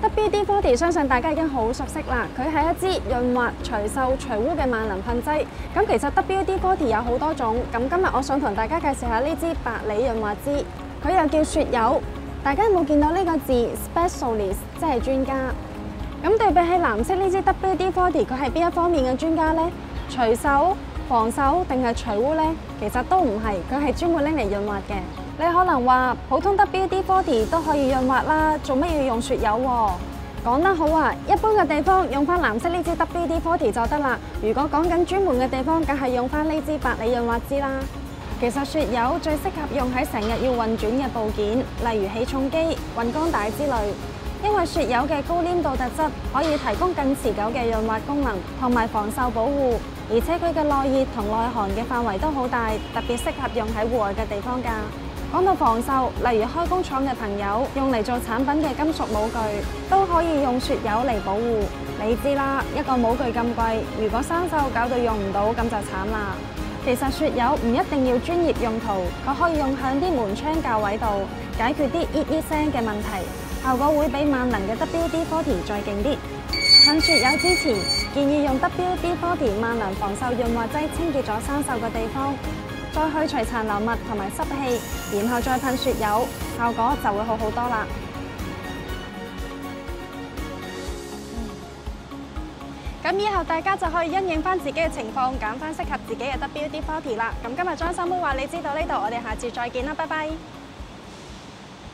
WD-40相信大家已經好熟悉啦，佢係一支潤滑、除鏽、除污嘅萬能噴劑。咁其實 WD-40有好多種，咁今日我想同大家介紹下呢支百里潤滑脂，佢又叫雪油。大家有冇見到呢個字 Specialist， 即係專家？咁對比起藍色呢支 WD-40，佢係邊一方面嘅專家呢？除鏽、防鏽定係除污呢？其實都唔係，佢係專門拎嚟潤滑嘅。你可能話普通 WD-40都可以潤滑啦，做乜要用雪油喎？講得好啊！一般嘅地方用翻藍色呢支 WD-40就得啦。如果講緊專門嘅地方，梗係用翻呢支百里潤滑脂啦。其實雪油最適合用喺成日要運轉嘅部件，例如起重機、運鋼帶之類。因為雪油嘅高黏度特質可以提供更持久嘅潤滑功能同埋防鏽保護，而且佢嘅內熱同內寒嘅範圍都好大，特別適合用喺戶外嘅地方㗎。講到防鏽，例如開工廠嘅朋友用嚟做產品嘅金屬模具，都可以用雪油嚟保護。你知啦，一個模具咁貴，如果生鏽搞到用唔到，咁就慘啦。其實雪油唔一定要專業用途，佢可以用響啲門窗鉸位度解決啲咿聲嘅問題，效果會比萬能嘅 WD-40再勁啲。噴雪油之前，建議用 WD-40萬能防鏽潤滑劑清潔咗生鏽嘅地方，再去除殘留物同埋濕氣，然後再噴雪油，效果就會好好多啦。咁以後大家就可以因應翻自己嘅情況，揀翻適合自己嘅 WD-40啦。咁今日裝修妹話你知道呢度，我哋下次再見啦，拜拜。